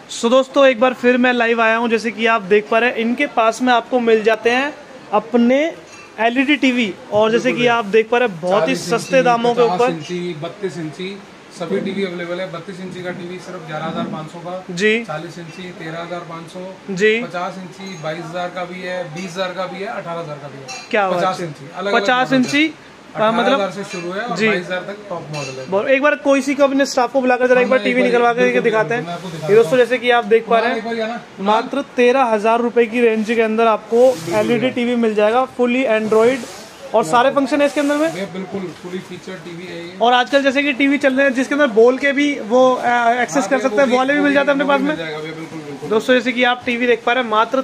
सो दोस्तों एक बार फिर मैं लाइव आया हूं। जैसे कि आप देख पा रहे हैं इनके पास में आपको मिल जाते हैं अपने एलईडी टीवी, और जैसे कि आप देख पा रहे हैं बहुत ही सस्ते दामों के ऊपर 32 इंची सभी टीवी अवेलेबल है। 32 इंची का टीवी सिर्फ 11,500 का जी, 40 इंची 13,500 जी, 50 इंची 22,000 का भी है, 20,000 का भी है, 18,000 का भी है। क्या 50 इंची 50 इंची मतलब से शुरू है और 22,000 तक टॉप मॉडल है। एक बार कोई सी को अपने स्टाफ को बुलाकर जरा एक बार टीवी निकलवा कर दिखाते हैं ये दोस्तों। जैसे कि आप देख पा रहे हैं मात्र 13,000 रुपए की रेंज के अंदर आपको एलईडी टीवी मिल जाएगा, फुली एंड्रॉइड, और सारे फंक्शन है इसके अंदर में। बिल्कुल फुली फीचर टीवी है ये। और आजकल जैसे कि टीवी चल रहे हैं जिसके अंदर बोल के भी वो एक्सेस कर सकते हैं, वाले भी मिल जाते हैं अपने पास में। दोस्तों जैसे कि आप टीवी देख पा रहे हैं मात्र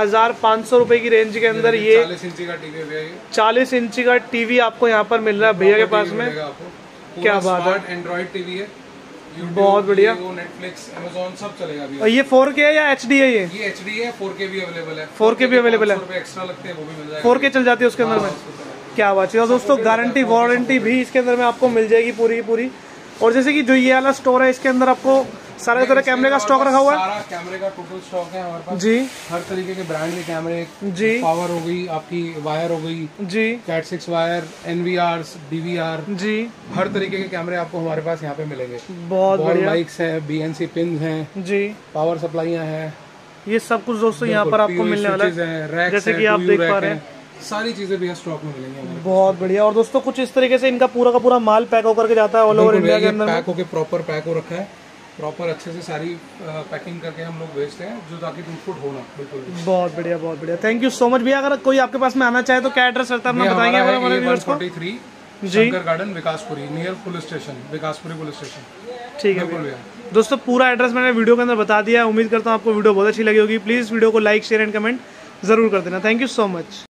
13,500 रुपए की रेंज के अंदर ये 40 इंची का टीवी है। 40 इंची का टीवी आपको यहाँ पर मिल रहा है भैया के पास में। क्या बात है, एंड्रॉइड टीवी है, बहुत बढ़िया। नेटफ्लिक्स अमेज़न सब चलेगा अभी। और ये 4K है या HD है? ये HD है, 4K भी अवेलेबल है। 4K भी अवेलेबल है, एक्स्ट्रा लगते हैं वो भी मिल जाएगा। 4K चल जाती है उसके अंदर में। क्या बात है। और दोस्तों गारंटी वारंटी भी इसके अंदर में आपको मिल जाएगी पूरी की पूरी। और जैसे कि जो ये वाला स्टोर है इसके अंदर आपको सारे तरह कैमरे का स्टॉक रखा हुआ है। सारा कैमरे का टोटल स्टॉक है हमारे पास जी। हर तरीके के ब्रांड के कैमरे जी, पावर हो गई, आपकी वायर हो गई जी, कैट 6 वायर, NVRs, DVR जी, हर तरीके के कैमरे आपको हमारे पास यहाँ पे मिलेंगे। बहुत बढ़िया। माइक्स है, BNC पिन है जी, पावर सप्लाइयाँ हैं, ये सब कुछ दोस्तों यहाँ पर आपको मिलने वाला है। जैसे कि आप देख पा रहे हैं सारी चीजें भी स्टॉक में मिलेंगी। बहुत बढ़िया। और दोस्तों कुछ इस तरीके से इनका पूरा का पूरा माल पैक होकर के जाता है ऑल ओवर इंडिया के अंदर। पैक होकर प्रॉपर पैक हो रखा है, प्रॉपर अच्छे से सारी पैकिंग करके हम लोग भेजते हैं जो ताकि टूट होना। बिल्कुल बहुत बढ़िया, बहुत बढ़िया। थैंक यू सो मच भैया। अगर कोई आपके पास में आना चाहे तो क्या एड्रेस रहता है अपना बताएंगे हमारे व्यूअर्स को? 143 Shankar Garden Vikaspuri, near police station, Vikaspuri police station. ठीक है दोस्तों, पूरा एड्रेस मैंने वीडियो के अंदर बता दिया है। उम्मीद करता हूँ आपको वीडियो बहुत अच्छी लगी होगी। प्लीज वीडियो को लाइक शेयर एंड कमेंट जरूर कर देना। Thank you so much.